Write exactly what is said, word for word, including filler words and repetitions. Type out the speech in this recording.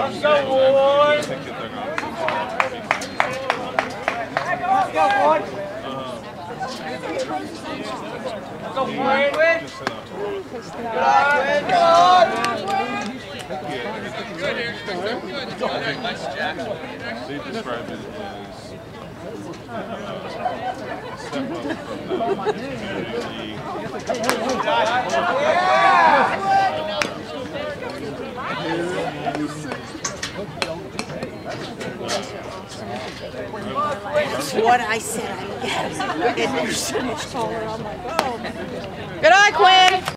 Let's go, boys. Let's go, boys. Let's go, Quinn. Good eye, Quinn. Good here. Good. Good. Nice, Jack. They describe it as uh, step up from the league. What I said I would get. It's so much taller. I'm like, oh. Good eye, Quinn.